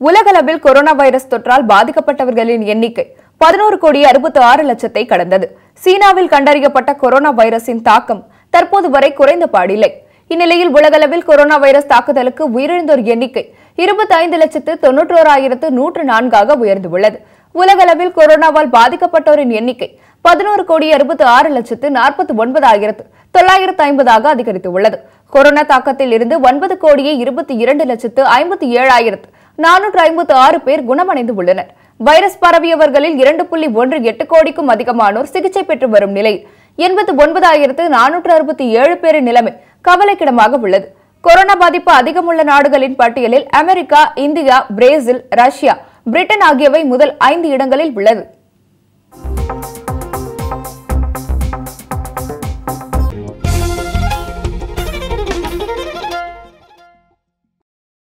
உலகளவில் corona virus தொற்றால் பாதிக்கப்பட்டவர்களின் எண்ணிக்கை 11,66,00,000 கடந்தது. சீனாவில் கண்டறியப்பட்ட கொரோனா வைரஸின் தாக்கம் தற்போது வரை குறைந்த பாடில்லை. இந்நிலையில் உலகளவில் கொரோனா வைரஸ் தாக்குதலுக்கு உயிரிழந்தோர் எண்ணிக்கை 25,91,104 உயர்ந்துள்ளது. உலகளவில் கொரோனாவால் பாதிக்கப்பட்டோரின் எண்ணிக்கை 11,66,49,950 அதிகரித்துள்ளது. கொரோனா தாக்கத்தில் இருந்து 9,22,57,456 பேர் குணமடைந்து உள்ளனர். வைரஸ் பரவியவர்களில் 2.18 கோடிக்கும் அதிகமானோர் சிகிச்சை பெற்று வரும் நிலையில் 89,467 பேரின் நிலைமை கவலைக்கிடமாக உள்ளது. கொரோனா பாதிப்பு அதிகமுள்ள நாடுகளின் பட்டியலில் America, India, Brazil, Russia, Britain ஆகியவை முதல் 5 இடங்களில் உள்ளது.